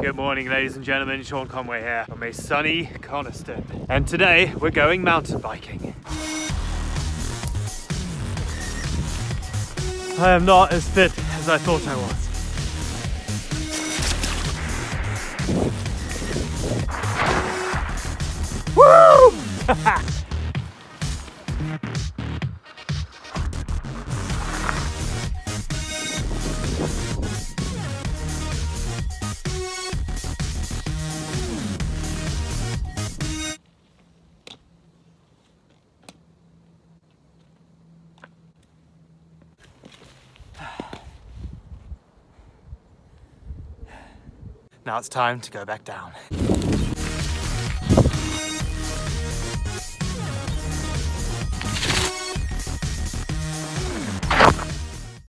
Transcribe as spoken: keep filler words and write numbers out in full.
Good morning, ladies and gentlemen, Sean Conway here from a sunny Coniston. And today we're going mountain biking. I am not as fit as I thought I was. Woo! Now it's time to go back down.